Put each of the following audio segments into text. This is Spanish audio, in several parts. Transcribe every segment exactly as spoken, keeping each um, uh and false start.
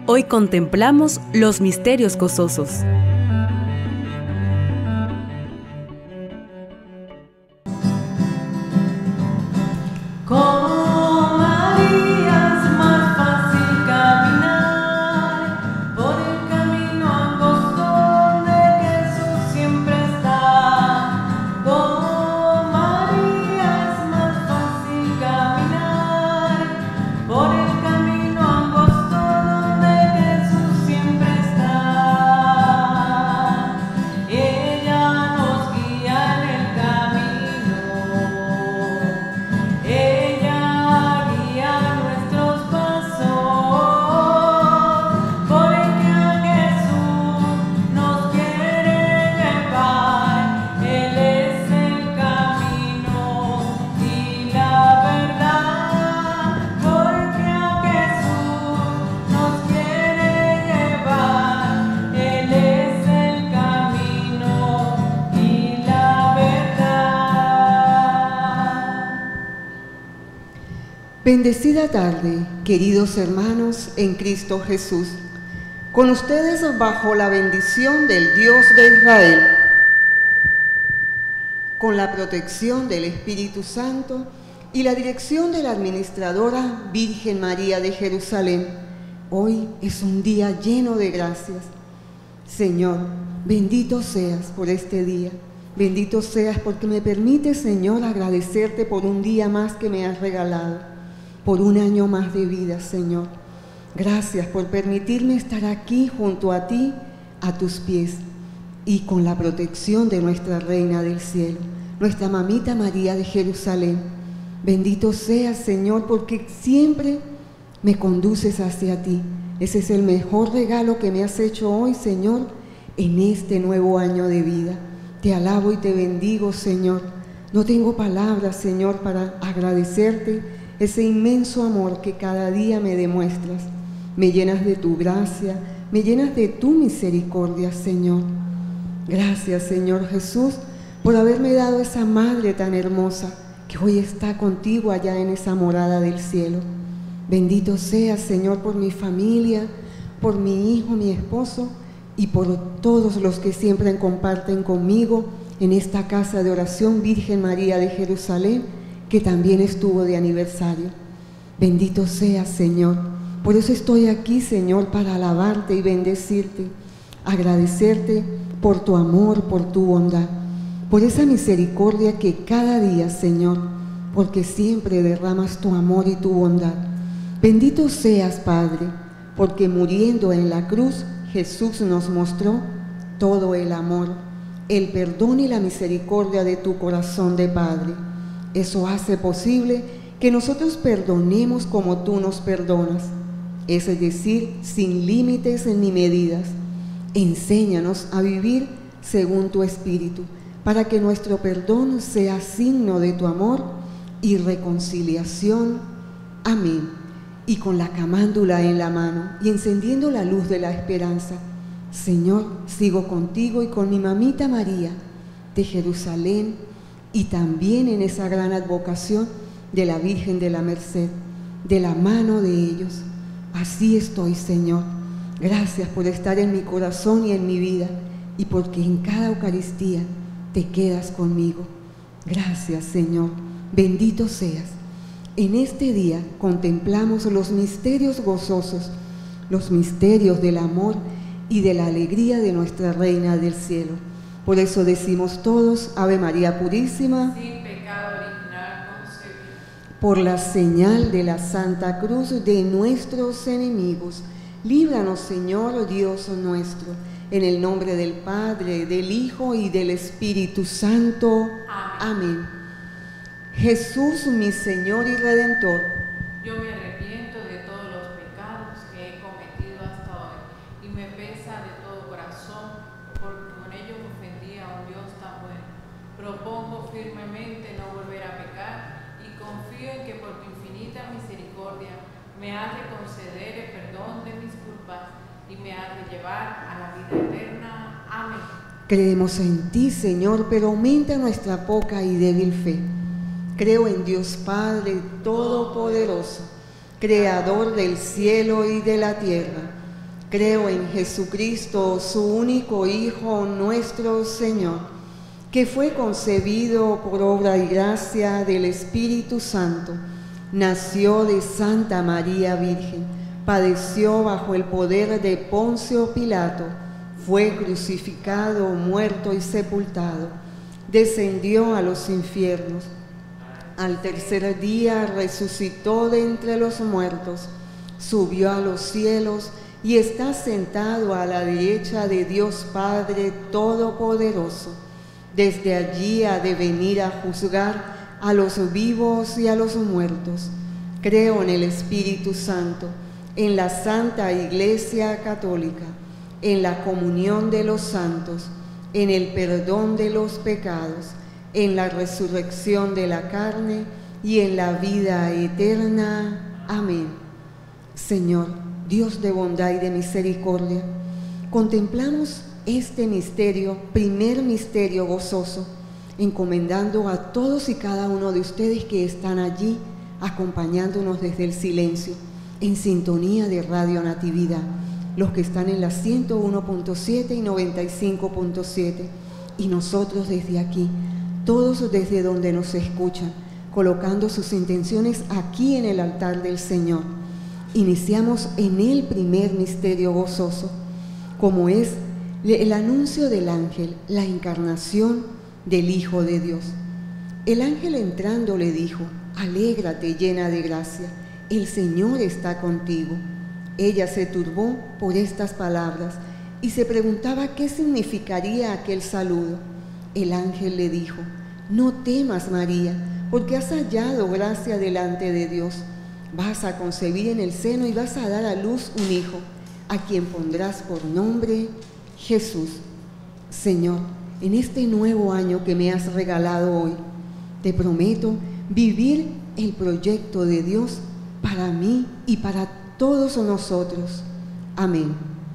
Hoy contemplamos los misterios gozosos. Bendecida tarde, queridos hermanos en Cristo Jesús. Con ustedes bajo la bendición del Dios de Israel, con la protección del Espíritu Santo y la dirección de la administradora Virgen María de Jerusalén, hoy es un día lleno de gracias. Señor, bendito seas por este día. Bendito seas porque me permite, Señor, agradecerte por un día más que me has regalado, por un año más de vida, Señor. Gracias por permitirme estar aquí junto a ti, a tus pies, y con la protección de nuestra Reina del Cielo, nuestra Mamita María de Jerusalén. Bendito seas, Señor, porque siempre me conduces hacia ti. Ese es el mejor regalo que me has hecho hoy, Señor, en este nuevo año de vida. Te alabo y te bendigo, Señor. No tengo palabras, Señor, para agradecerte ese inmenso amor que cada día me demuestras. Me llenas de tu gracia, me llenas de tu misericordia, Señor. Gracias, Señor Jesús, por haberme dado esa madre tan hermosa que hoy está contigo allá en esa morada del cielo. Bendito seas, Señor, por mi familia, por mi hijo, mi esposo y por todos los que siempre comparten conmigo en esta casa de oración Virgen María de Jerusalén, que también estuvo de aniversario. Bendito seas, Señor. Por eso estoy aquí, Señor, para alabarte y bendecirte, agradecerte por tu amor, por tu bondad, por esa misericordia que cada día, Señor, porque siempre derramas tu amor y tu bondad. Bendito seas, Padre, porque muriendo en la cruz, Jesús nos mostró todo el amor, el perdón y la misericordia de tu corazón de Padre. Eso hace posible que nosotros perdonemos como tú nos perdonas, es decir, sin límites ni medidas. Enséñanos a vivir según tu Espíritu, para que nuestro perdón sea signo de tu amor y reconciliación. Amén. Y con la camándula en la mano y encendiendo la luz de la esperanza, Señor, sigo contigo y con mi mamita María de Jerusalén, y también en esa gran advocación de la Virgen de la Merced, de la mano de ellos. Así estoy, Señor. Gracias por estar en mi corazón y en mi vida, y porque en cada Eucaristía te quedas conmigo. Gracias, Señor. Bendito seas. En este día contemplamos los misterios gozosos, los misterios del amor y de la alegría de nuestra Reina del Cielo. Por eso decimos todos, Ave María Purísima, sin pecado original concebido. Por la señal de la Santa Cruz de nuestros enemigos, líbranos, Señor Dios nuestro, en el nombre del Padre, del Hijo y del Espíritu Santo. Amén. Amén. Jesús, mi Señor y Redentor, yo me arrepiento de todos los pecados que he cometido hasta hoy, y me pesa de todo corazón, porque con ellos ofendí a un Dios tan bueno. Propongo firmemente no volver a pecar, y confío en que por tu infinita misericordia me has de conceder el perdón de mis culpas, y me has de llevar a la vida eterna. Amén. Creemos en ti, Señor, pero aumenta nuestra poca y débil fe. Creo en Dios Padre Todopoderoso, Creador del cielo y de la tierra, Creo en Jesucristo, su único Hijo, nuestro Señor, que fue concebido por obra y gracia del Espíritu Santo. Nació de Santa María Virgen, padeció bajo el poder de Poncio Pilato, fue crucificado, muerto y sepultado, descendió a los infiernos. Al tercer día resucitó de entre los muertos, subió a los cielos y está sentado a la derecha de Dios Padre Todopoderoso. Desde allí ha de venir a juzgar a los vivos y a los muertos. Creo en el Espíritu Santo, en la Santa Iglesia Católica, en la comunión de los santos, en el perdón de los pecados, en la resurrección de la carne y en la vida eterna. Amén. Señor, Dios de bondad y de misericordia, contemplamos este misterio, primer misterio gozoso, encomendando a todos y cada uno de ustedes que están allí, acompañándonos desde el silencio, en sintonía de Radio Natividad, los que están en la ciento uno punto siete y noventa y cinco punto siete, y nosotros desde aquí, todos desde donde nos escuchan, colocando sus intenciones aquí en el altar del Señor. Iniciamos en el primer misterio gozoso, como es el anuncio del ángel, la encarnación del Hijo de Dios. El ángel entrando le dijo: alégrate llena de gracia, el Señor está contigo. Ella se turbó por estas palabras y se preguntaba qué significaría aquel saludo. El ángel le dijo: no temas, María, porque has hallado gracia delante de Dios. Vas a concebir en el seno y vas a dar a luz un hijo, a quien pondrás por nombre Jesús. Señor, en este nuevo año que me has regalado hoy, te prometo vivir el proyecto de Dios para mí y para todos nosotros. Amén.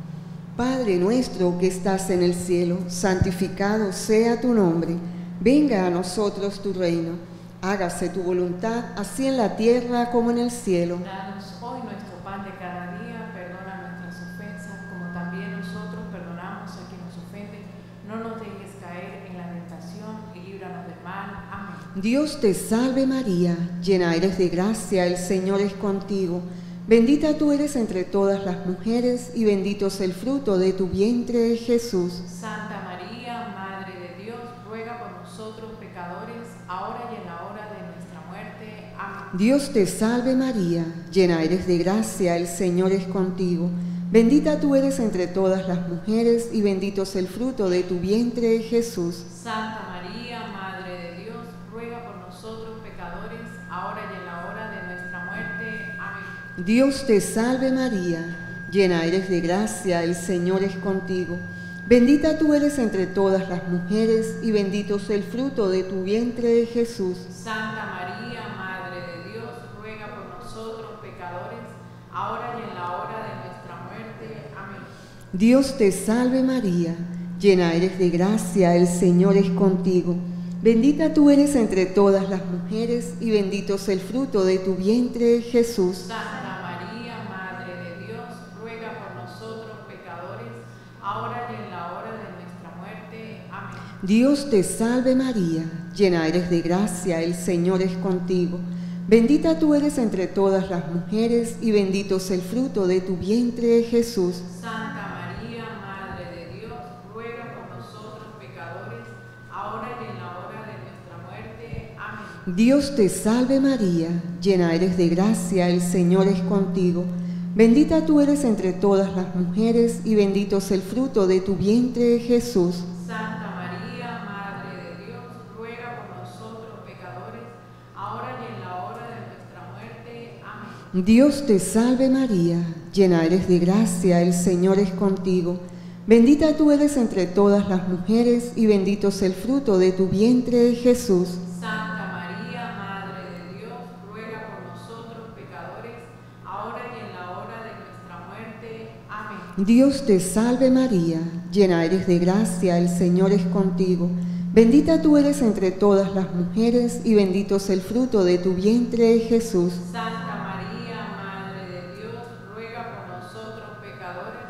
Padre nuestro que estás en el cielo, santificado sea tu nombre. Venga a nosotros tu reino. Hágase tu voluntad, así en la tierra como en el cielo. Danos hoy nuestro pan de cada día, perdona nuestras ofensas, como también nosotros perdonamos a quien nos ofende. No nos dejes caer en la tentación y líbranos del mal. Amén. Dios te salve María, llena eres de gracia, el Señor es contigo. Bendita tú eres entre todas las mujeres y bendito es el fruto de tu vientre, Jesús. Santa María, Madre de Dios, ruega por nosotros pecadores, ahora y en la hora de nuestra muerte. Amén. Dios te salve María, llena eres de gracia, el Señor es contigo. Bendita tú eres entre todas las mujeres y bendito es el fruto de tu vientre, Jesús. Santa María, Madre de Dios, ruega por nosotros pecadores, ahora y en la hora de nuestra muerte. Amén. Dios te salve María, llena eres de gracia, el Señor es contigo. Bendita tú eres entre todas las mujeres y bendito es el fruto de tu vientre, Jesús. Santa María, Madre de Dios, ruega por nosotros pecadores, ahora y en la hora de nuestra muerte. Amén. Dios te salve María, llena eres de gracia, el Señor es contigo. Bendita tú eres entre todas las mujeres y bendito es el fruto de tu vientre, Jesús. Santa María, Madre de Dios, ruega por nosotros pecadores, ahora y en la hora de nuestra muerte. Amén. Dios te salve María, llena eres de gracia, el Señor es contigo. Bendita tú eres entre todas las mujeres y bendito es el fruto de tu vientre, Jesús. Santa María, Madre de Dios, ruega por nosotros pecadores, ahora y en la hora de nuestra muerte. Amén. Dios te salve María, llena eres de gracia, el Señor es contigo. Bendita tú eres entre todas las mujeres y bendito es el fruto de tu vientre, Jesús. Santa María, Madre de Dios, ruega por nosotros pecadores, ahora y en la hora de nuestra muerte. Amén. Dios te salve María, llena eres de gracia, el Señor es contigo. Bendita tú eres entre todas las mujeres y bendito es el fruto de tu vientre, Jesús. Santa María, Madre de Dios, ruega por nosotros pecadores, ahora y en la hora de nuestra muerte. Amén. Dios te salve María, llena eres de gracia, el Señor es contigo. Bendita tú eres entre todas las mujeres y bendito es el fruto de tu vientre, Jesús. Santa María, Madre de Dios, ruega por nosotros pecadores,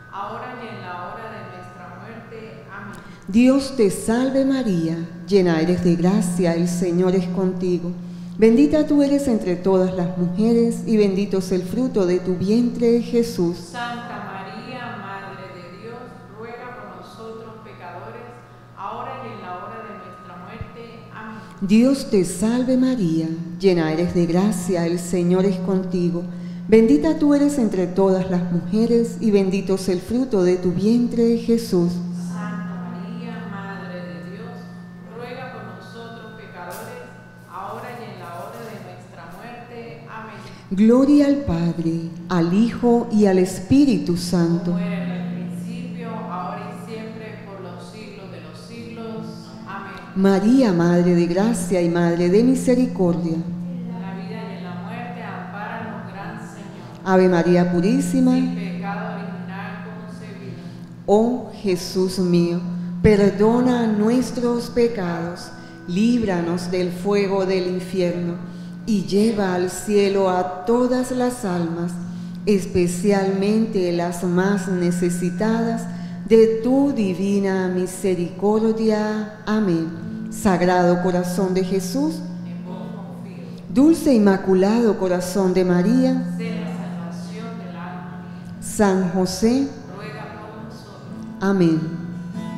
ahora y en la hora de nuestra muerte. Amén. Dios te salve María, llena eres de gracia, el Señor es contigo. Bendita tú eres entre todas las mujeres y bendito es el fruto de tu vientre, Jesús. Santa María, Madre de Dios, ruega por nosotros pecadores, ahora y en la hora de nuestra muerte. Amén. Dios te salve María, llena eres de gracia, el Señor es contigo. Bendita tú eres entre todas las mujeres y bendito es el fruto de tu vientre, Jesús. Santa María, Madre de Dios, ruega por nosotros pecadores, ahora y en la hora de nuestra muerte. Amén. Gloria al Padre, al Hijo y al Espíritu Santo. Como era en el principio, ahora y siempre, por los siglos de los siglos. Amén. María, Madre de gracia y Madre de misericordia. En la vida y en la muerte, ampáranos, Gran Señor. Ave María Purísima. Sin pecado original concebido. Oh Jesús mío, perdona nuestros pecados, líbranos del fuego del infierno y lleva al cielo a todas las almas, especialmente las más necesitadas de tu divina misericordia. Amén. Sagrado corazón de Jesús, En vos confío. dulce inmaculado corazón de María, Sé la salvación del alma mía. San José. Ruega por nosotros. Amén.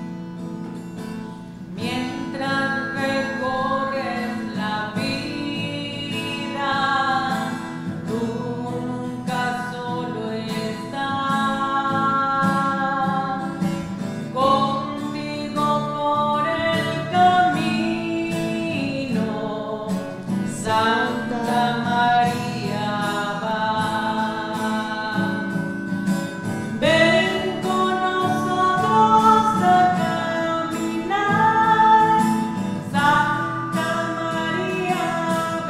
Mientras recorres la vida, tú nunca solo estás. Contigo por el camino, Santa María va. Ven con nosotros a caminar, Santa María,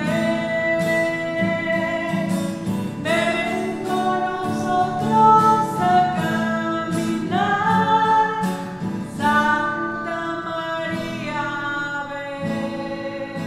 ven. Ven con nosotros a caminar, Santa María, ven.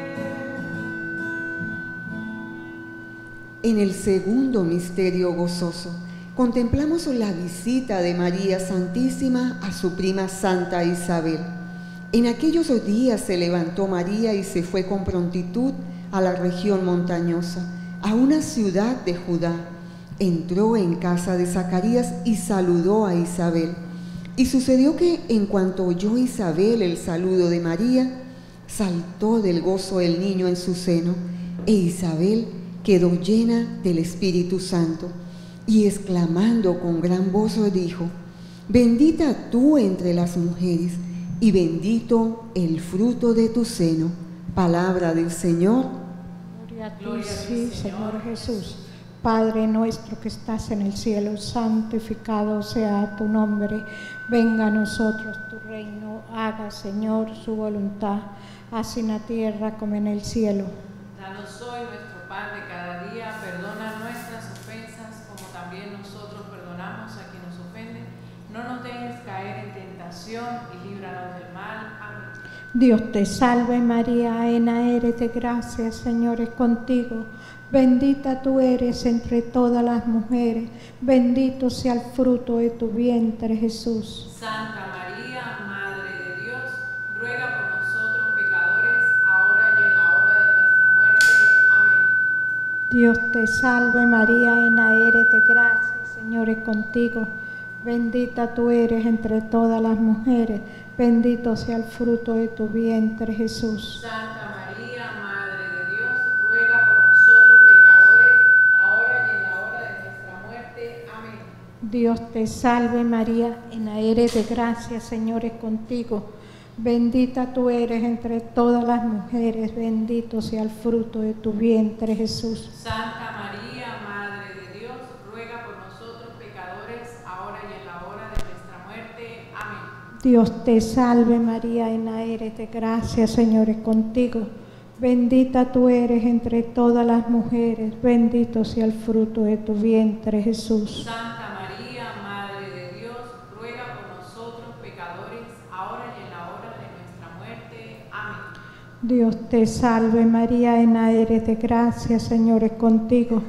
En el segundo misterio gozoso, contemplamos la visita de María Santísima a su prima Santa Isabel. En aquellos días se levantó María y se fue con prontitud a la región montañosa, a una ciudad de Judá. Entró en casa de Zacarías y saludó a Isabel. Y sucedió que en cuanto oyó Isabel el saludo de María, saltó del gozo el niño en su seno, e Isabel quedó llena del Espíritu Santo, y exclamando con gran voz dijo: Bendita tú entre las mujeres, y bendito el fruto de tu seno. Palabra del Señor. Gloria a ti, Gloria a sí, ti, Señor Señor. Jesús. Padre nuestro que estás en el cielo, santificado sea tu nombre. Venga a nosotros tu reino. Haga, Señor, su voluntad, así en la tierra como en el cielo. Danos hoy nuestro pan de cada día, perdona nuestras ofensas, como también nosotros perdonamos a quien nos ofende. No nos dejes caer en tentación y líbranos del mal. Amén. Dios te salve María, llena eres de gracia, Señor es contigo. Bendita tú eres entre todas las mujeres, bendito sea el fruto de tu vientre, Jesús. Santa María, Madre de Dios, ruega por nosotros pecadores, ahora y en la hora de nuestra muerte. Amén. Dios te salve María, llena eres de gracia, Señor es contigo. Bendita tú eres entre todas las mujeres, bendito sea el fruto de tu vientre, Jesús. Santa María, Madre de Dios, ruega por nosotros pecadores, ahora y en la hora de nuestra muerte. Amén. Dios te salve María, llena eres de gracia, Señor es contigo. Bendita tú eres entre todas las mujeres, bendito sea el fruto de tu vientre, Jesús. Santa María, Madre de Dios, ruega por nosotros pecadores, ahora y en la hora de nuestra muerte. Amén. Dios te salve María, llena eres de gracia, Señor es contigo. Bendita tú eres entre todas las mujeres, bendito sea el fruto de tu vientre, Jesús. Santa María, Madre de Dios, ruega por nosotros pecadores, ahora y en la hora de nuestra muerte. Amén. Dios te salve María, llena eres de gracia, Señor es contigo.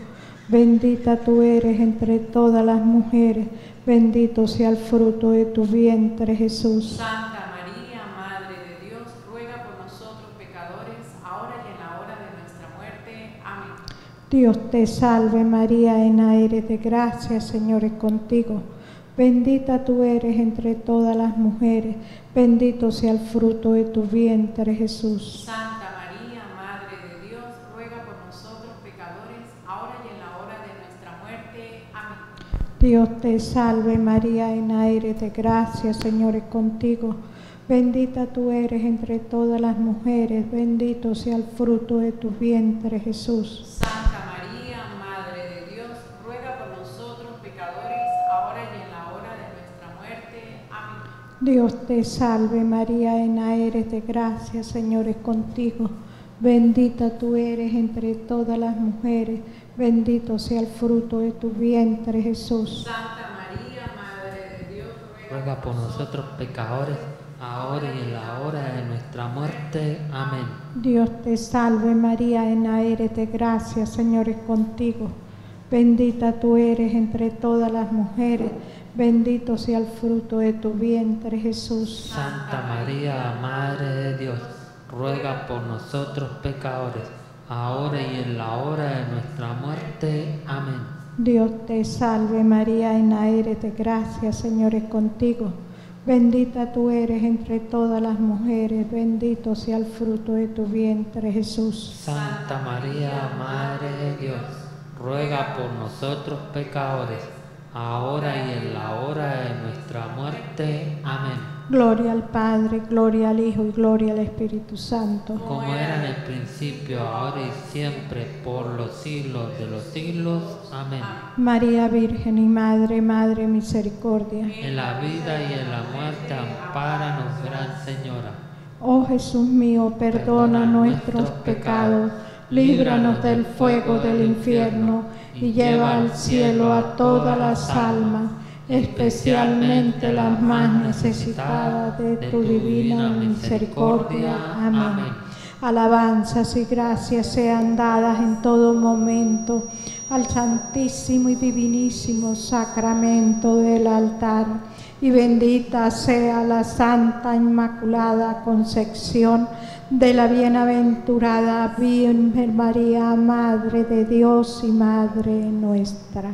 Bendita tú eres entre todas las mujeres, bendito sea el fruto de tu vientre, Jesús. Santa María, Madre de Dios, ruega por nosotros pecadores, ahora y en la hora de nuestra muerte. Amén. Dios te salve María, llena eres de gracia, Señor es contigo. Bendita tú eres entre todas las mujeres, bendito sea el fruto de tu vientre, Jesús. Santa María, Madre de Dios, ruega por nosotros pecadores, ahora y en la hora de nuestra muerte. Amén. Dios te salve María, llena eres de gracia, Señor es contigo. Bendita tú eres entre todas las mujeres, bendito sea el fruto de tu vientre, Jesús. Santa María, Madre de Dios, ruega por nosotros pecadores, ahora y en la hora de nuestra muerte. Amén. Dios te salve María, llena eres de gracia, Señor es contigo. Bendita tú eres entre todas las mujeres, bendito sea el fruto de tu vientre, Jesús. Santa María, Madre de Dios, ruega por nosotros pecadores, ahora y en la hora de nuestra muerte. Amén. Dios te salve María, llena eres de gracia, Señor es contigo. Bendita tú eres entre todas las mujeres, bendito sea el fruto de tu vientre, Jesús. Santa María, Madre de Dios, ruega por nosotros pecadores, ahora y en la hora de nuestra muerte. Amén. Dios te salve María, llena eres de gracia, Señor es contigo. Bendita tú eres entre todas las mujeres, bendito sea el fruto de tu vientre, Jesús. Santa María, Madre de Dios, ruega por nosotros pecadores, ahora y en la hora de nuestra muerte. Amén. Gloria al Padre, gloria al Hijo y gloria al Espíritu Santo. Como era en el principio, ahora y siempre, por los siglos de los siglos. Amén. María Virgen y Madre, Madre Misericordia. En la vida y en la muerte, ampáranos, Gran Señora. Oh Jesús mío, perdona nuestros pecados, líbranos del fuego del infierno y lleva al cielo a todas las almas, especialmente las más necesitadas de tu divina misericordia. Amén. Alabanzas y gracias sean dadas en todo momento al santísimo y divinísimo sacramento del altar, y bendita sea la Santa Inmaculada Concepción de la bienaventurada Virgen María, Madre de Dios y Madre nuestra.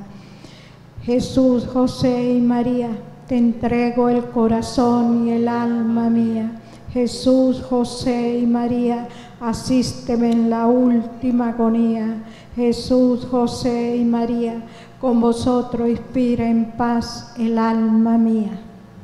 Jesús, José y María, te entrego el corazón y el alma mía. Jesús, José y María, asísteme en la última agonía. Jesús, José y María, con vosotros inspira en paz el alma mía.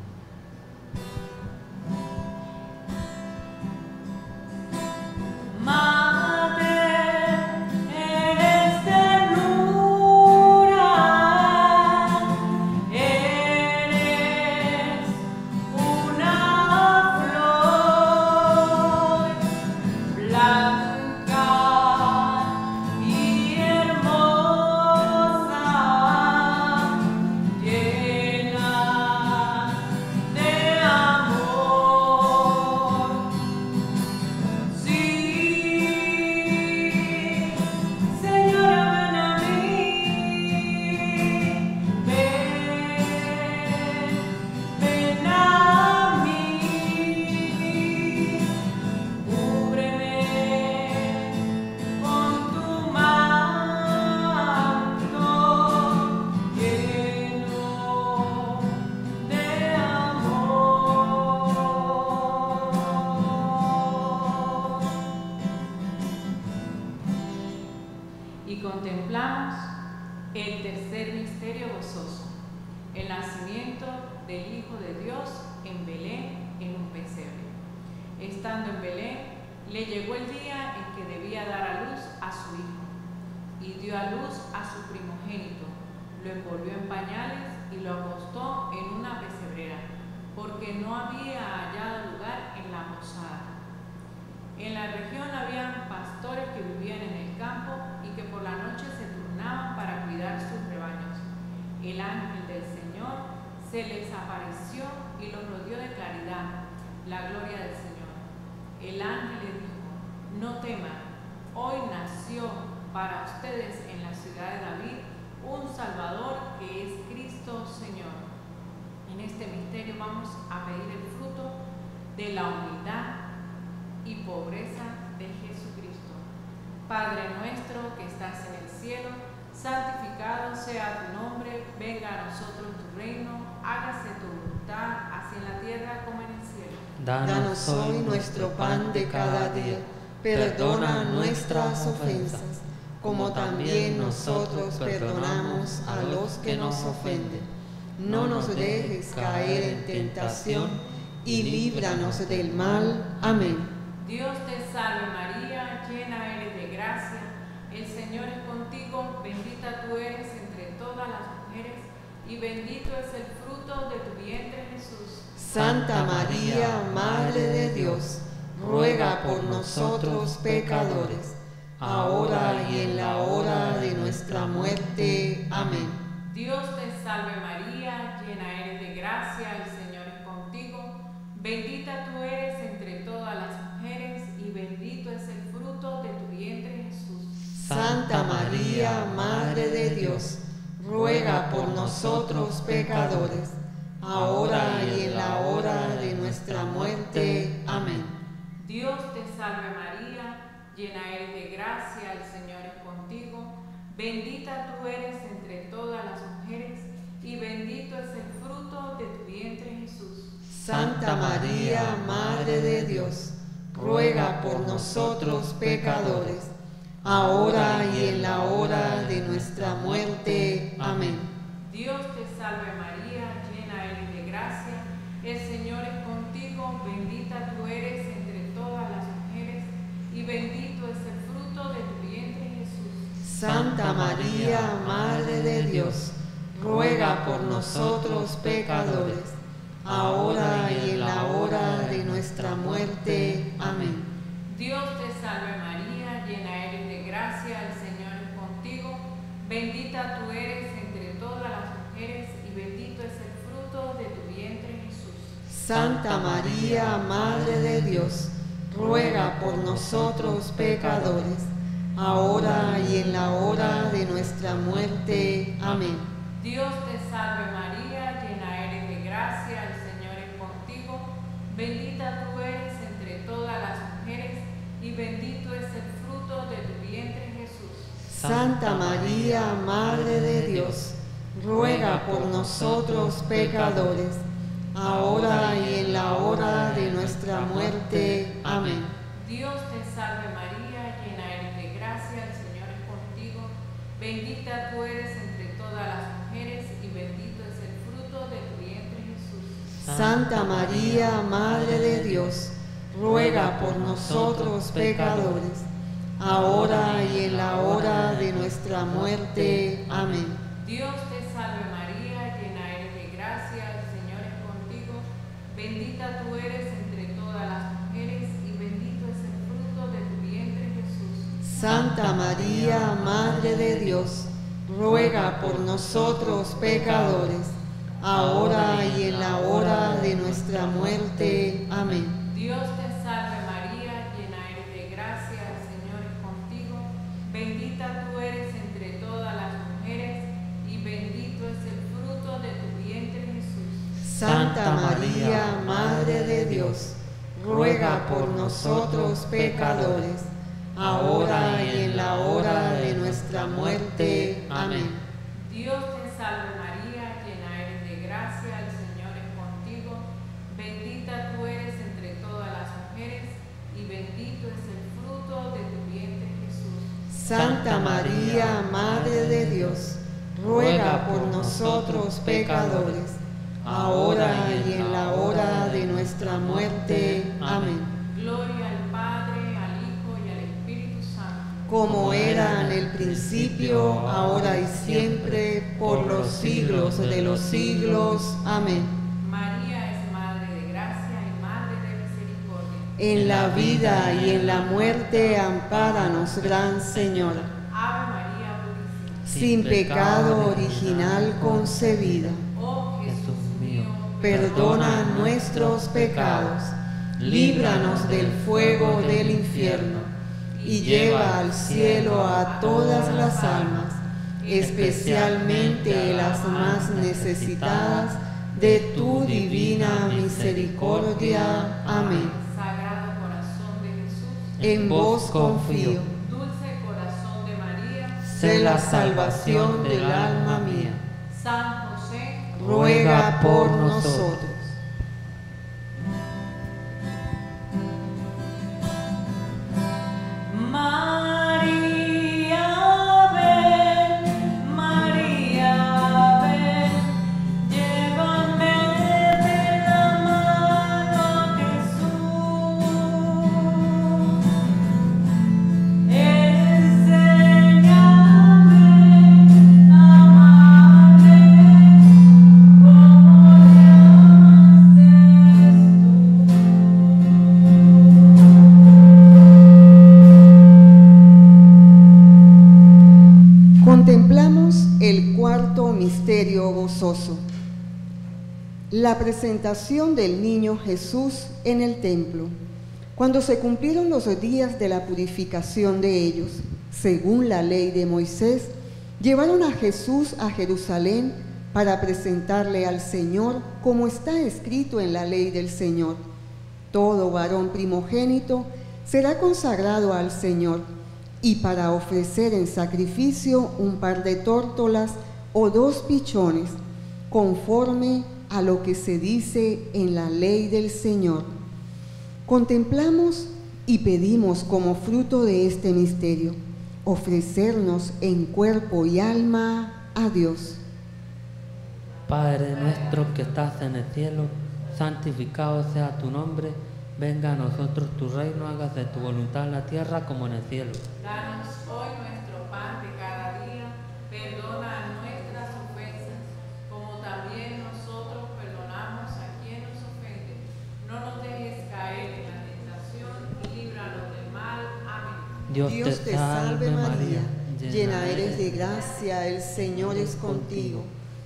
Contemplamos el tercer misterio gozoso, el nacimiento del Hijo de Dios en Belén, en un pesebre. Estando en Belén, le llegó el día en que debía dar a luz a su hijo, y dio a luz a su primogénito, lo envolvió en pañales y lo acostó en una pesebrera, porque no había hallado lugar en la posada. En la región habían pastores que vivían en el campo y que por la noche se turnaban para cuidar sus rebaños. El ángel del Señor se les apareció y los rodeó de claridad, la gloria del Señor. El ángel les dijo: no teman, hoy nació para ustedes en la ciudad de David un Salvador que es Cristo Señor. En este misterio vamos a pedir el fruto de la humildad y pobreza de Jesucristo. Padre nuestro que estás en el cielo, santificado sea tu nombre, venga a nosotros tu reino, hágase tu voluntad, así en la tierra como en el cielo. Danos hoy nuestro pan de cada día, perdona nuestras ofensas, como también nosotros perdonamos a los que nos ofenden. No nos dejes caer en tentación y líbranos del mal. Amén. Dios te salve María, llena eres de gracia, el Señor es contigo, bendita tú eres entre todas las mujeres, y bendito es el fruto de tu vientre Jesús. Santa María, Madre de Dios, ruega por nosotros pecadores, ahora y en la hora de nuestra muerte. Amén. Dios te salve María, llena eres de gracia, el Señor es contigo, bendita tú eres entre todas las mujeres, y bendito es el fruto de tu vientre Jesús. Santa María, Madre de Dios, ruega por nosotros pecadores, ahora y en la hora de nuestra muerte. Amén. Dios te salve María, llena eres de gracia, el Señor es contigo, bendita tú eres entre todas las mujeres, y bendito es el fruto de tu vientre Jesús. Santa María, Madre de Dios, ruega por nosotros pecadores, ahora y en la hora de nuestra muerte. Amén. Dios te salve María, llena eres de gracia, el Señor es contigo, bendita tú eres entre todas las mujeres, y bendito es el fruto de tu vientre Jesús. Santa María, Madre de Dios, ruega por nosotros pecadores, ahora y en la hora de nuestra muerte. Amén. Dios te salve María, llena eres de gracia, el Señor es contigo, bendita tú eres entre todas las mujeres, y bendito es el fruto de tu vientre Jesús. Santa María, Madre de Dios, ruega por nosotros pecadores, ahora y en la hora de nuestra muerte. Amén. Dios te salve María, llena eres de gracia, el Señor es contigo, bendita tú eres entre todas las mujeres, y bendito es el fruto de tu vientre Jesús. Santa María, Madre de Dios, ruega por nosotros pecadores, ahora y en la hora de nuestra muerte. Amén. Dios te salve María, llena eres de gracia, el Señor es contigo, bendita tú eres entre todas las mujeres, y bendito es el fruto de tu vientre Jesús. Santa María, Madre de Dios, ruega por nosotros pecadores, ahora y en la hora de nuestra muerte. Amén. Dios te salve María, llena eres de gracia, el Señor es contigo, bendita tú eres entre todas las mujeres, y bendito es el fruto de tu vientre Jesús. Santa María, Madre de Dios, ruega por nosotros pecadores, ahora y en la hora de nuestra muerte. Amén. Dios te salve María, llena eres de gracia, el Señor es contigo, bendita tú eres entre todas las mujeres, y bendito es el fruto de tu vientre Jesús. Santa María, Madre de Dios, ruega por nosotros pecadores, ahora y en la hora de nuestra muerte. Amén. Dios te salve María, llena eres de gracia, el Señor es contigo, bendita tú eres entre todas las mujeres, y bendito es el fruto de tu vientre Jesús. Santa María, Madre de Dios, ruega por nosotros pecadores, ahora y en la hora de nuestra muerte. Amén. Gloria al Padre, al Hijo y al Espíritu Santo, como era en el principio, ahora y siempre, por los siglos de los siglos. Amén. María es Madre de gracia y Madre de misericordia. En la vida y en la muerte, ampáranos, Gran Señora. Ave María Purísima. Sin pecado original concebida. Oh Jesús mío, Perdona nuestros pecados, líbranos del fuego del infierno, y lleva al cielo a todas las almas, especialmente las más necesitadas de tu divina misericordia. Amén. Sagrado corazón de Jesús, En vos confío. dulce corazón de María, Sé la salvación del alma mía. San José, Ruega por nosotros. María, ven, María, ven, llévame de la mano a Jesús. Enséñame a amarte como le haces tú. Contemplamos el cuarto misterio gozoso, la presentación del niño Jesús en el templo. Cuando se cumplieron los días de la purificación de ellos, según la ley de Moisés, llevaron a Jesús a Jerusalén para presentarle al Señor, como está escrito en la ley del Señor. Todo varón primogénito será consagrado al Señor, y para ofrecer en sacrificio un par de tórtolas o dos pichones, conforme a lo que se dice en la ley del Señor. Contemplamos y pedimos como fruto de este misterio, ofrecernos en cuerpo y alma a Dios. Padre nuestro que estás en el cielo, santificado sea tu nombre. Venga a nosotros tu reino, hágase tu voluntad en la tierra como en el cielo. Danos hoy nuestro pan de cada día, perdona nuestras ofensas, como también nosotros perdonamos a quien nos ofende. No nos dejes caer en la tentación y líbranos del mal. Amén. Dios, Dios te salve María, llena eres de gracia, el Señor es contigo.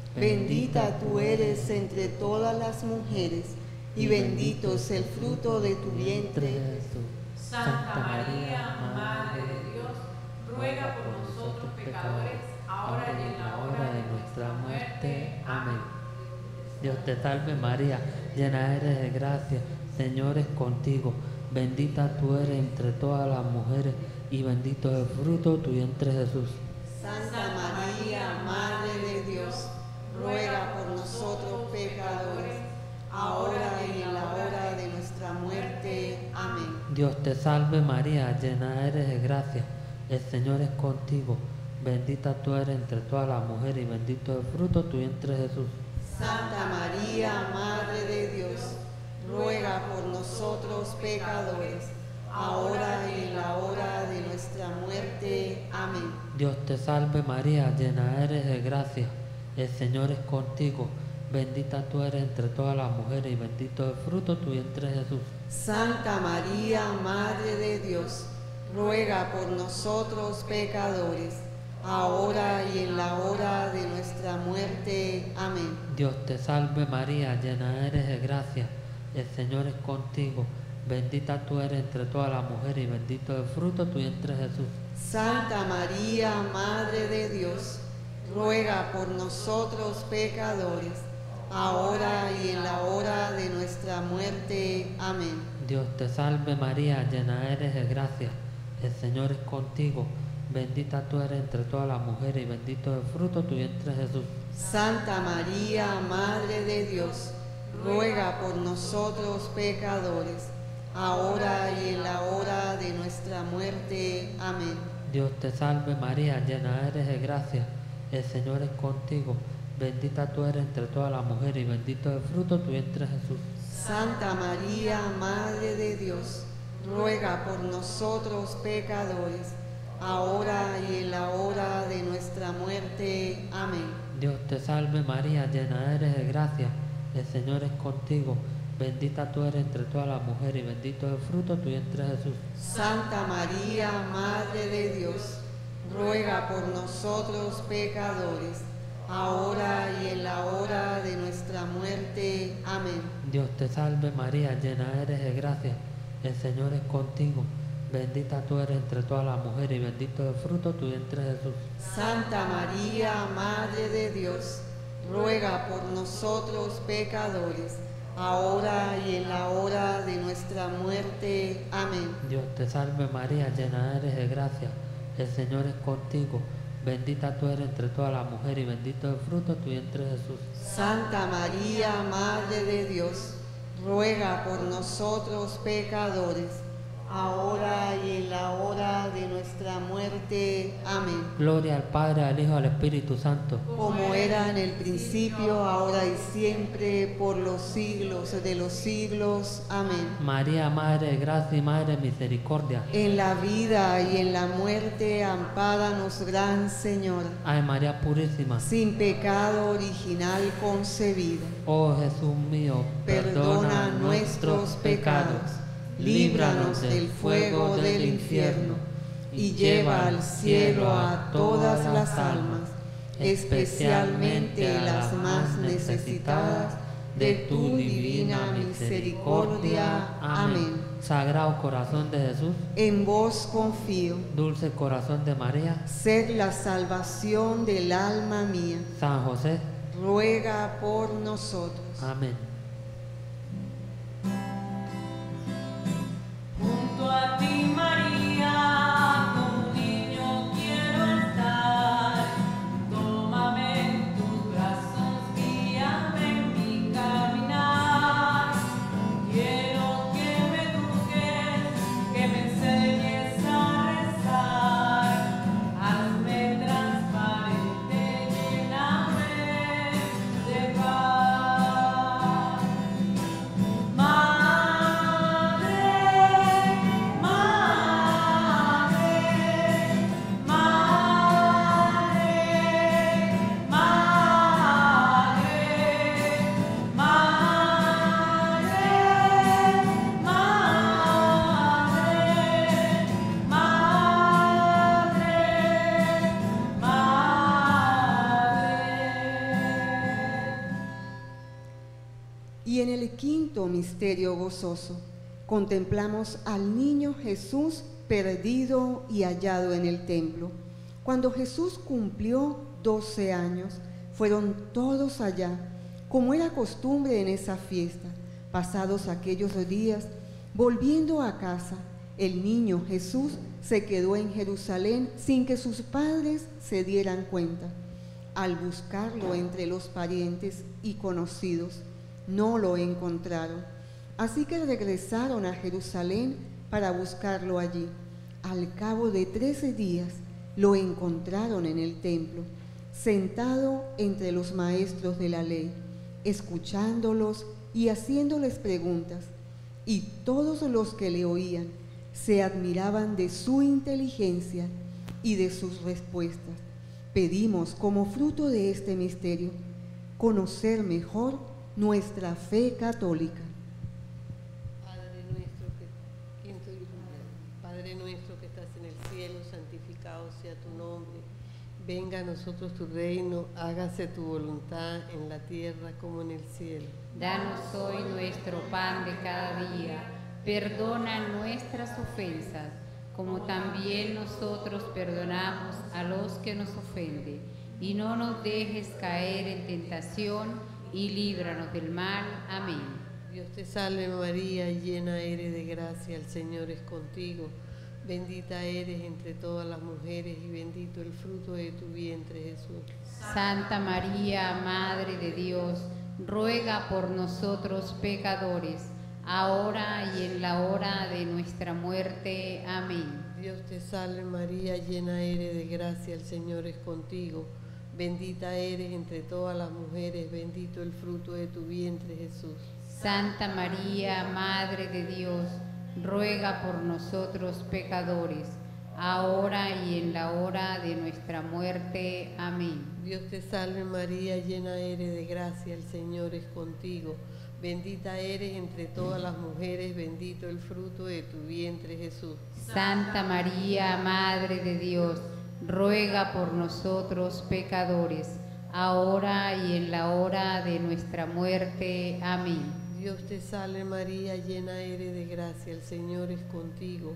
Bendita tú eres entre todas las mujeres, y bendito es el fruto de tu vientre, Jesús. Santa María, Madre de Dios, ruega por nosotros pecadores, ahora y en la hora de nuestra muerte. Amén. Dios te salve María, llena eres de gracia, Señor es contigo. Bendita tú eres entre todas las mujeres, y bendito es el fruto de tu vientre Jesús. Santa María, Madre de Dios, ruega por nosotros pecadores, ahora y en la hora de nuestra muerte. Amén. Dios te salve María, llena eres de gracia, el Señor es contigo. Bendita tú eres entre todas las mujeres, y bendito es el fruto de tu vientre Jesús. Santa María, Madre de Dios, ruega por nosotros pecadores, ahora y en la hora de nuestra muerte. Amén. Dios te salve María, llena eres de gracia, el Señor es contigo. Bendita tú eres entre todas las mujeres, y bendito es el fruto de tu vientre Jesús. Santa María, Madre de Dios, ruega por nosotros pecadores, ahora y en la hora de nuestra muerte. Amén. Dios te salve María, llena eres de gracia, el Señor es contigo. Bendita tú eres entre todas las mujeres, y bendito es el fruto de tu vientre Jesús. Santa María, Madre de Dios, ruega por nosotros pecadores, ahora y en la hora de nuestra muerte. Amén. Dios te salve María, llena eres de gracia, el Señor es contigo. Bendita tú eres entre todas las mujeres, y bendito es el fruto de tu vientre Jesús. Santa María, Madre de Dios, ruega por nosotros pecadores, ahora y en la hora de nuestra muerte. Amén. Dios te salve María, llena eres de gracia, el Señor es contigo. Bendita tú eres entre todas las mujeres, y bendito es el fruto de tu vientre Jesús. Santa María, Madre de Dios, ruega por nosotros pecadores, ahora y en la hora de nuestra muerte. Amén. Dios te salve María, llena eres de gracia, el Señor es contigo. Bendita tú eres entre todas las mujeres, y bendito es el fruto de tu vientre Jesús. Santa María, Madre de Dios, ruega por nosotros pecadores, ahora y en la hora de nuestra muerte. Amén. Dios te salve María, llena eres de gracia, el Señor es contigo. bendita tú eres entre todas las mujeres y bendito es el fruto de tu vientre Jesús. Santa María, Madre de Dios, ruega por nosotros pecadores, ahora y en la hora de nuestra muerte. Amén. Dios te salve María, llena eres de gracia, el Señor es contigo, bendita tú eres entre todas las mujeres y bendito es el fruto de tu vientre Jesús. Santa María, Madre de Dios, ruega por nosotros pecadores, ahora y en la hora de nuestra muerte. Amén. Gloria al Padre, al Hijo, al Espíritu Santo. Como era en el principio, ahora y siempre, por los siglos de los siglos. Amén. María, Madre de gracia y Madre de misericordia. En la vida y en la muerte, ampáranos, Gran Señora. Ave María purísima. Sin pecado original concebida. Oh Jesús mío, Perdona nuestros pecados, líbranos del fuego del infierno y lleva al cielo a todas las almas, especialmente a las más necesitadas de tu divina misericordia. Amén. Sagrado corazón de Jesús, En vos confío, dulce corazón de María, sed la salvación del alma mía. San José, Ruega por nosotros. amén. Junto a ti, María, como niño quiero estar. Tómame en tus brazos, guíame en mi caminar. Quiero que me eduques, que me enseñes a rezar. Hazme transparente, lléname de paz. Madre, madre, madre, madre, madre, madre, madre. Y en el quinto misterio gozoso contemplamos al niño Jesús perdido y hallado en el templo. Cuando Jesús cumplió doce años, fueron todos allá, como era costumbre en esa fiesta. Pasados aquellos días, volviendo a casa, el niño Jesús se quedó en Jerusalén sin que sus padres se dieran cuenta. Al buscarlo entre los parientes y conocidos, no lo encontraron. Así que regresaron a Jerusalén para buscarlo allí. Al cabo de trece días lo encontraron en el templo, sentado entre los maestros de la ley, escuchándolos y haciéndoles preguntas. Y todos los que le oían se admiraban de su inteligencia y de sus respuestas. Pedimos como fruto de este misterio conocer mejor nuestra fe católica. Padre nuestro que, ¿quién soy yo? Padre nuestro que estás en el cielo, santificado sea tu nombre. Venga a nosotros tu reino, hágase tu voluntad en la tierra como en el cielo. Danos hoy nuestro pan de cada día. Perdona nuestras ofensas, como también nosotros perdonamos a los que nos ofenden. Y no nos dejes caer en tentación, y líbranos del mal. Amén. Dios te salve María, llena eres de gracia, el Señor es contigo. Bendita eres entre todas las mujeres y bendito el fruto de tu vientre, Jesús. Santa María, Madre de Dios, ruega por nosotros pecadores, ahora y en la hora de nuestra muerte. Amén. Dios te salve María, llena eres de gracia, el Señor es contigo. Bendita eres entre todas las mujeres, bendito el fruto de tu vientre, Jesús. Santa María, Madre de Dios, ruega por nosotros pecadores, ahora y en la hora de nuestra muerte. Amén. Dios te salve María, llena eres de gracia, el Señor es contigo. Bendita eres entre todas las mujeres, bendito el fruto de tu vientre, Jesús. Santa María, Madre de Dios, ruega por nosotros pecadores, ahora y en la hora de nuestra muerte. Amén. Dios te salve María, llena eres de gracia, el Señor es contigo.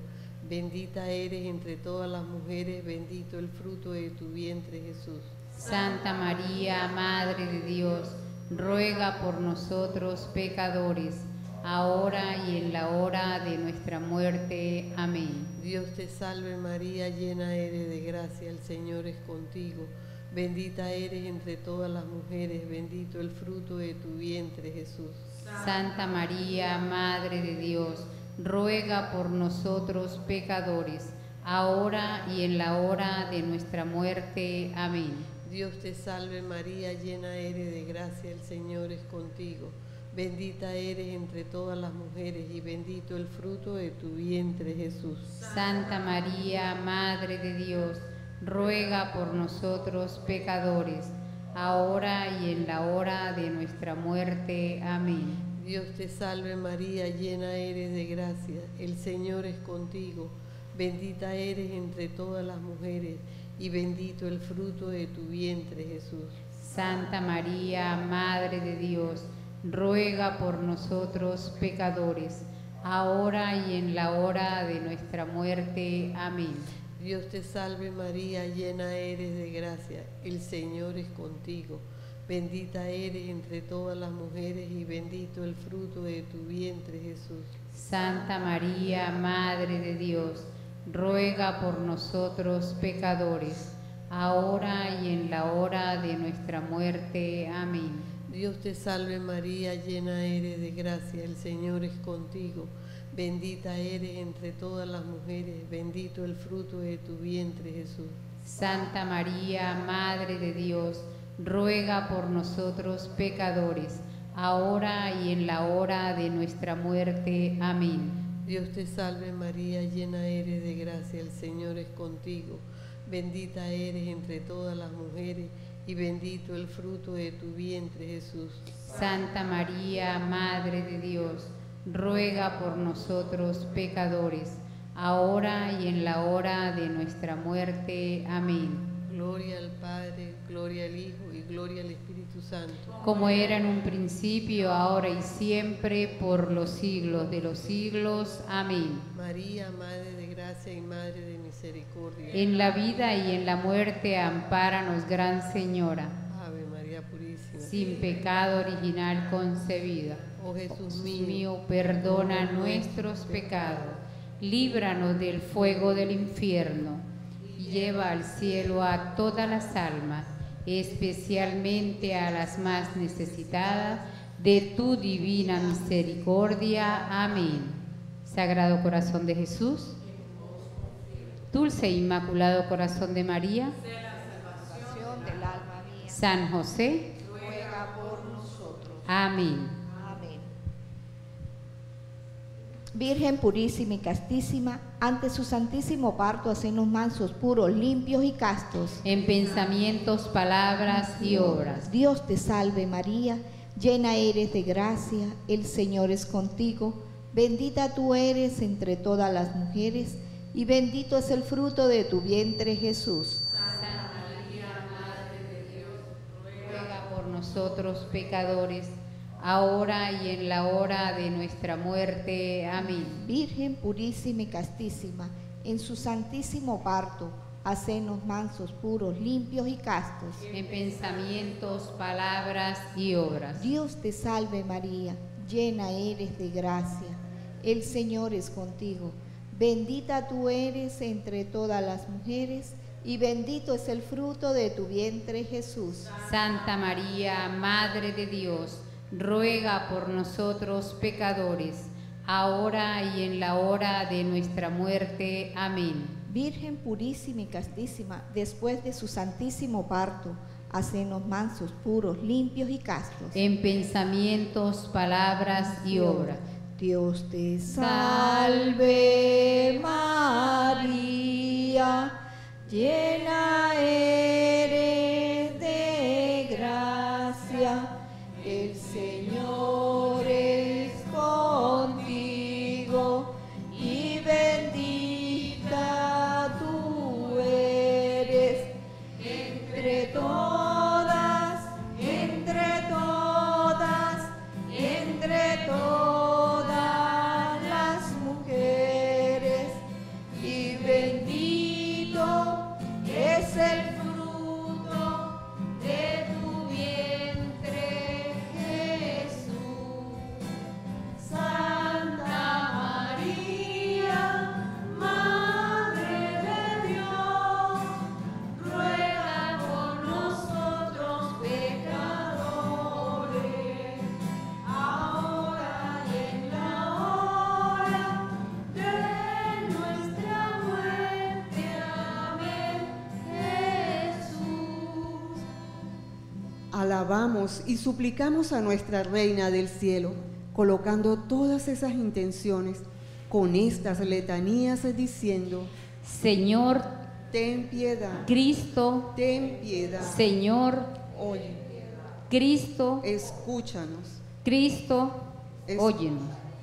Bendita eres entre todas las mujeres, bendito el fruto de tu vientre, Jesús. Santa María, Madre de Dios, ruega por nosotros pecadores, ahora y en la hora de nuestra muerte. Amén. Dios te salve María, llena eres de gracia, el Señor es contigo. Bendita eres entre todas las mujeres, bendito el fruto de tu vientre, Jesús. Santa María, Madre de Dios, ruega por nosotros pecadores, ahora y en la hora de nuestra muerte. Amén. Dios te salve María, llena eres de gracia, el Señor es contigo. Bendita eres entre todas las mujeres y bendito el fruto de tu vientre, Jesús. Santa María, Madre de Dios, ruega por nosotros pecadores, ahora y en la hora de nuestra muerte. Amén. Dios te salve María, llena eres de gracia, el Señor es contigo. Bendita eres entre todas las mujeres y bendito el fruto de tu vientre, Jesús. Santa María, Madre de Dios, ruega por nosotros pecadores, ahora y en la hora de nuestra muerte. Amén. Dios te salve María, llena eres de gracia, el Señor es contigo. Bendita eres entre todas las mujeres y bendito el fruto de tu vientre, Jesús. Santa María, Madre de Dios, ruega por nosotros pecadores, ahora y en la hora de nuestra muerte. Amén. Dios te salve María, llena eres de gracia, el Señor es contigo. Bendita eres entre todas las mujeres, bendito el fruto de tu vientre, Jesús. Santa María, Madre de Dios, ruega por nosotros pecadores, ahora y en la hora de nuestra muerte. Amén. Dios te salve María, llena eres de gracia, el Señor es contigo. Bendita eres entre todas las mujeres y bendito el fruto de tu vientre, Jesús. Santa María, Madre de Dios, ruega por nosotros pecadores, ahora y en la hora de nuestra muerte. Amén. Gloria al Padre, gloria al Hijo y gloria al Espíritu Santo. Como era en un principio, ahora y siempre, por los siglos de los siglos. Amén. María, Madre de gracia y Madre de misericordia. En la vida y en la muerte, ampáranos, Gran Señora. Ave María Purísima. Sin pecado original concebida. Oh Jesús mío, mío, perdona nuestros pecados, líbranos del fuego del infierno, y lleva al cielo a todas las almas, especialmente a las más necesitadas de tu divina misericordia. Amén. Sagrado Corazón de Jesús, dulce e inmaculado Corazón de María, del alma mía, San José, ruega por nosotros. amén. Amén. Virgen purísima y castísima, ante su santísimo parto, hacenos mansos, puros, limpios y castos. En pensamientos, palabras y obras. Dios te salve María, llena eres de gracia, el Señor es contigo. Bendita tú eres entre todas las mujeres, y bendito es el fruto de tu vientre, Jesús. Santa María, Madre de Dios, ruega por nosotros pecadores, ahora y en la hora de nuestra muerte. Amén. Virgen purísima y castísima, en su santísimo parto, hacenos mansos, puros, limpios y castos. En pensamientos, palabras y obras. Dios te salve María, llena eres de gracia, el Señor es contigo. Bendita tú eres entre todas las mujeres, y bendito es el fruto de tu vientre, Jesús. Santa María, Madre de Dios, ruega por nosotros pecadores, ahora y en la hora de nuestra muerte. Amén. Virgen purísima y castísima, después de su santísimo parto, hacenos mansos, puros, limpios y castos. En pensamientos, palabras y obras. Dios te salve María, llena eres de gracia, el Señor es contigo, y bendita tú eres entre todas, entre todas, entre todas las mujeres, y alabamos y suplicamos a nuestra Reina del Cielo, colocando todas esas intenciones con estas letanías diciendo: Señor, ten piedad, Cristo, ten piedad, Señor, oye, Cristo, escúchanos, Cristo, Es- óyenos.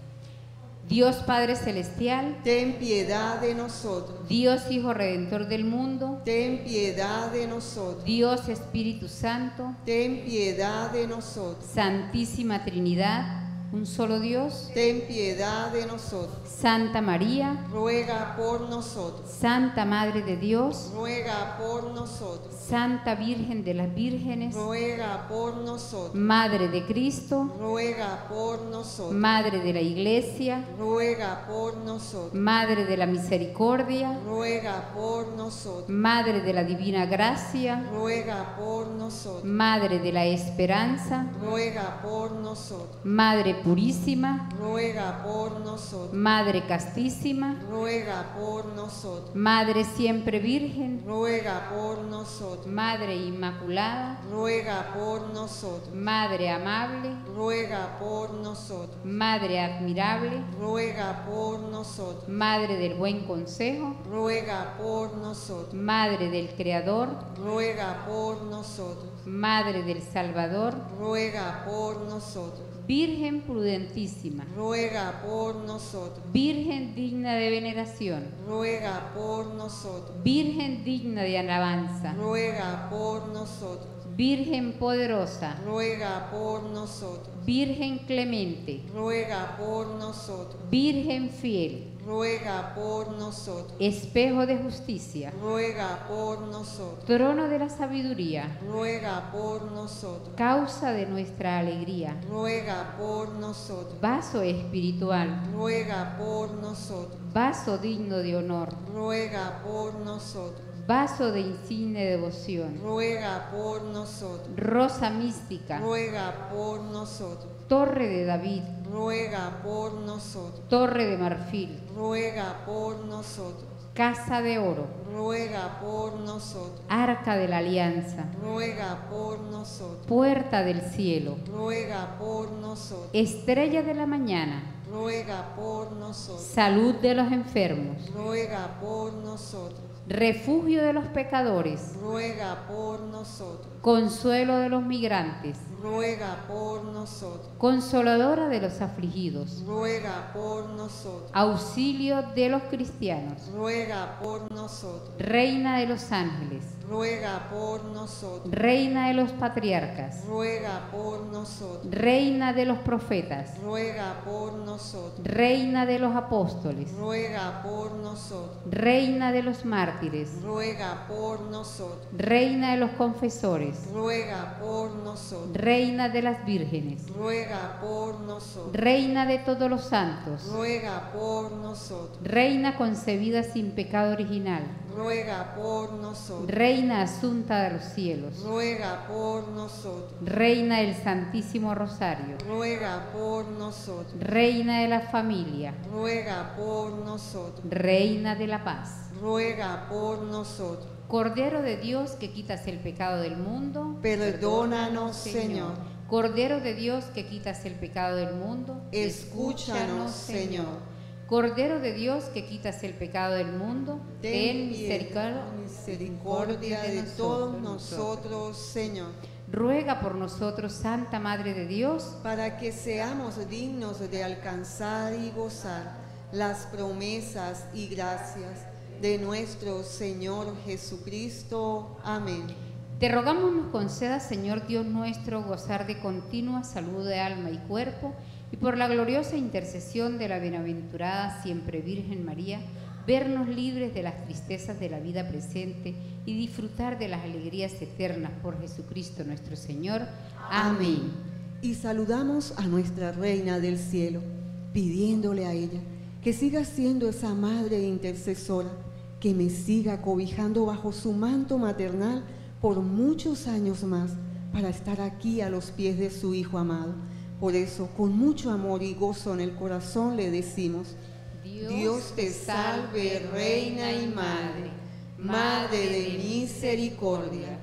Dios Padre Celestial, ten piedad de nosotros, Dios Hijo Redentor del mundo, ten piedad de nosotros, Dios Espíritu Santo, ten piedad de nosotros, Santísima Trinidad, un solo Dios, ten piedad de nosotros, Santa María, ruega por nosotros, Santa Madre de Dios, ruega por nosotros, Santa Virgen de las Vírgenes, ruega por nosotros, Madre de Cristo, ruega por nosotros, Madre de la Iglesia, ruega por nosotros, Madre de la Misericordia, ruega por nosotros, Madre de la Divina Gracia, ruega por nosotros, Madre de la Esperanza, ruega por nosotros, Madre Purísima, ruega por nosotros, Madre Castísima, ruega por nosotros, Madre Siempre Virgen, ruega por nosotros, Madre Inmaculada, ruega por nosotros, Madre Amable, ruega por nosotros, Madre Admirable, ruega por nosotros, Madre del Buen Consejo, ruega por nosotros, Madre del Creador, ruega por nosotros, Madre del Salvador, ruega por nosotros, Virgen prudentísima, ruega por nosotros, Virgen digna de veneración, ruega por nosotros, Virgen digna de alabanza, ruega por nosotros, Virgen poderosa, ruega por nosotros, Virgen clemente, ruega por nosotros, Virgen fiel, ruega por nosotros, espejo de justicia, ruega por nosotros, trono de la sabiduría, ruega por nosotros, causa de nuestra alegría, ruega por nosotros, vaso espiritual, ruega por nosotros, vaso digno de honor, ruega por nosotros, vaso de insigne devoción, ruega por nosotros, rosa mística, ruega por nosotros, torre de David, ruega por nosotros, torre de marfil, ruega por nosotros, casa de oro, ruega por nosotros, arca de la alianza, ruega por nosotros, puerta del cielo, ruega por nosotros, estrella de la mañana, ruega por nosotros, salud de los enfermos, ruega por nosotros, refugio de los pecadores, ruega por nosotros, consuelo de los migrantes, ruega por nosotros, consoladora de los afligidos, ruega por nosotros, auxilio de los cristianos, ruega por nosotros, reina de los ángeles, ruega por nosotros, reina de los patriarcas, ruega por nosotros, reina de los profetas, ruega por nosotros, reina de los apóstoles, ruega por nosotros, reina de los mártires, ruega por nosotros, reina de los confesores, ruega por nosotros, reina de las vírgenes, ruega por nosotros, reina de todos los santos, ruega por nosotros, reina concebida sin pecado original, ruega por nosotros, reina asunta de los cielos, ruega por nosotros, reina del Santísimo Rosario, ruega por nosotros, reina de la familia, ruega por nosotros, reina de la paz, ruega por nosotros, Cordero de Dios que quitas el pecado del mundo, perdónanos, Señor, Cordero de Dios que quitas el pecado del mundo, escúchanos, Señor, Cordero de Dios que quitas el pecado del mundo, ten misericordia, misericordia de todos nosotros, Señor, ruega por nosotros, Santa Madre de Dios, para que seamos dignos de alcanzar y gozar las promesas y gracias de nuestro Señor Jesucristo. Amén. Te rogamos nos concedas, Señor Dios nuestro, gozar de continua salud de alma y cuerpo, y por la gloriosa intercesión de la bienaventurada siempre Virgen María, vernos libres de las tristezas de la vida presente y disfrutar de las alegrías eternas por Jesucristo nuestro Señor. Amén. Y saludamos a nuestra Reina del Cielo, pidiéndole a ella que siga siendo esa Madre intercesora, que me siga cobijando bajo su manto maternal por muchos años más, para estar aquí a los pies de su Hijo amado. Por eso, con mucho amor y gozo en el corazón, le decimos: Dios, Dios te salve, Reina y Madre, Madre de misericordia,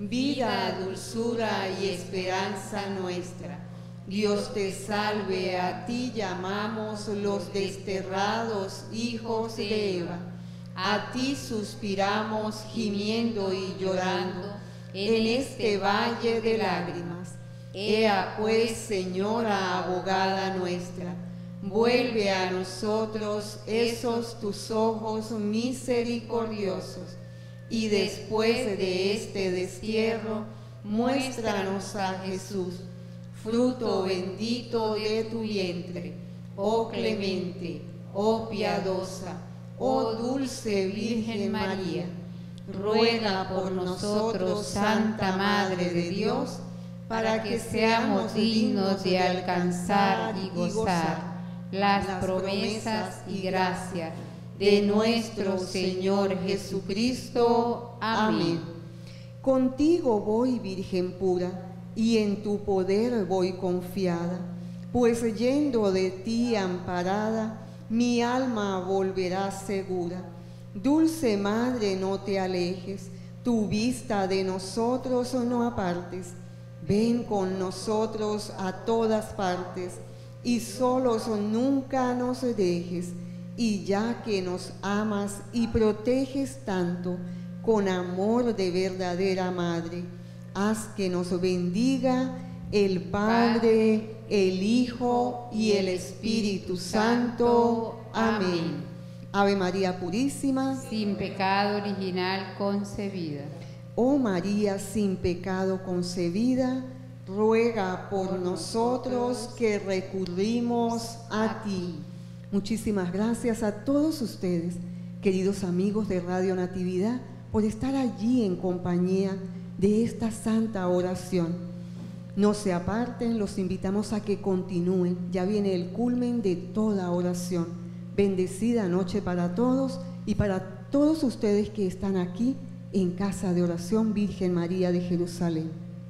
vida, dulzura y esperanza nuestra. Dios te salve, a ti llamamos los desterrados hijos de Eva. A ti suspiramos gimiendo y llorando en este valle de lágrimas. Ea pues, Señora abogada nuestra, vuelve a nosotros esos tus ojos misericordiosos, y después de este destierro, muéstranos a Jesús, fruto bendito de tu vientre, oh clemente, oh piadosa, oh dulce Virgen María. Ruega por nosotros, Santa Madre de Dios, para que seamos dignos de alcanzar y gozar las promesas y gracias de nuestro Señor Jesucristo. Amén. Contigo voy, Virgen pura, y en tu poder voy confiada, pues yendo de ti amparada, mi alma volverá segura. Dulce Madre, no te alejes, tu vista de nosotros no apartes. Ven con nosotros a todas partes, y solos nunca nos dejes. Y ya que nos amas y proteges tanto, con amor de verdadera Madre, haz que nos bendiga el Padre, el Hijo y el Espíritu Santo. Amén. Ave María Purísima, sin pecado original concebida. Oh María sin pecado concebida, ruega por nosotros que recurrimos a ti. Muchísimas gracias a todos ustedes, queridos amigos de Radio Natividad, por estar allí en compañía de esta santa oración. No se aparten, los invitamos a que continúen. Ya viene el culmen de toda oración. Bendecida noche para todos y para todos ustedes que están aquí en Casa de Oración Virgen María de Jerusalén.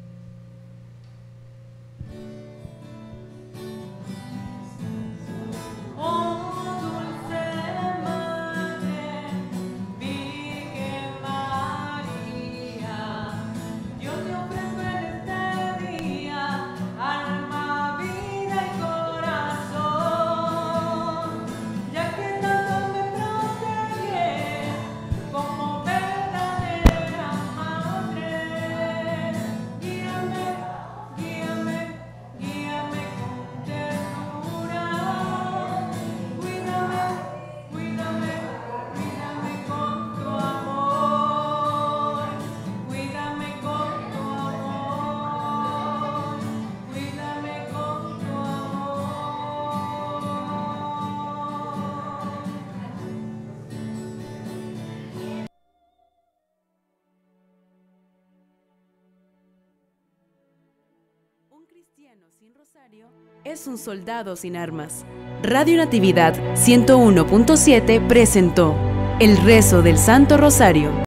Sin rosario es un soldado sin armas. Radio Natividad ciento uno punto siete presentó el rezo del Santo Rosario.